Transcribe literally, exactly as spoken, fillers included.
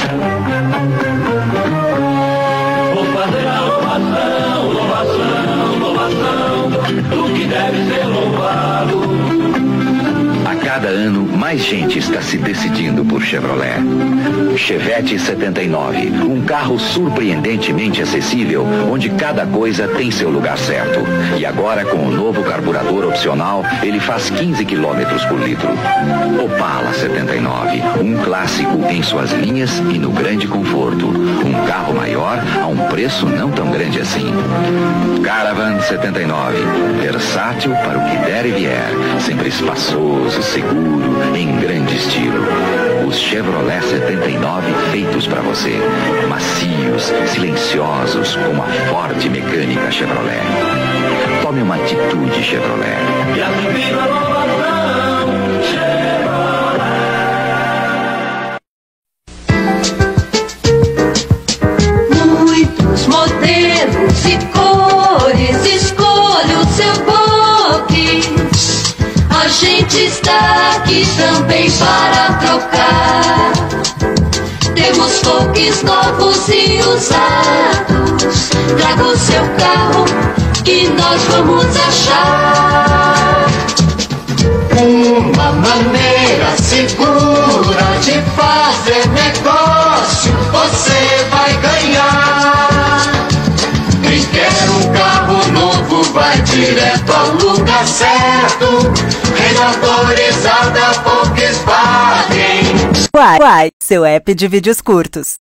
Vou fazer a louvação, louvação, louvação do que deve ser louvado. A cada ano, mais gente está se decidindo por Chevrolet. Chevette setenta e nove, um carro surpreendentemente acessível, onde cada coisa tem seu lugar certo. E agora, com o novo carburador opcional, ele faz quinze quilômetros por litro. Opala setenta e nove, um clássico em suas linhas e no grande conforto. Um carro maior a um preço não tão grande assim. Caravan setenta e nove, versátil para o que der e vier, sempre espaçoso, seguro, em grande estilo. Os Chevrolet setenta e nove feitos para você. Macios, silenciosos, com uma forte mecânica Chevrolet. Tome uma atitude Chevrolet. E a viva louvação, Chevrolet. Muitos modelos e cores, escolha o seu boque. A gente está aqui também para trocar. Temos Volks novos e usados. Traga o seu carro que nós vamos achar. Uma maneira segura de fazer negócio você vai ganhar. Quem quer um carro novo vai direto ao lugar certo. Rede autorizada Volkswagen. Uai, Uai, seu app de vídeos curtos.